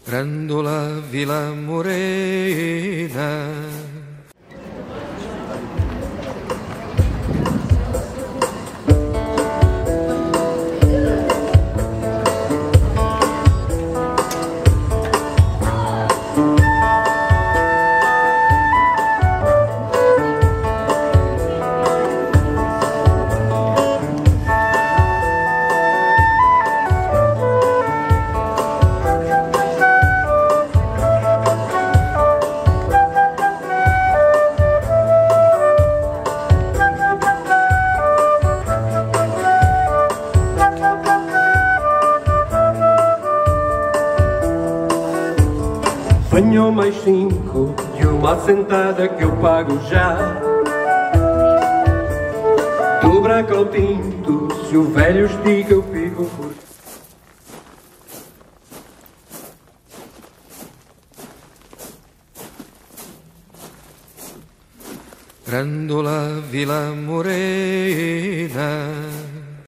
Grandola Vila Morena. Venham mais 5 e uma sentada que eu pago já. Do branco ao tinto, se o velho estica eu fico por... Grandola Vila Morena.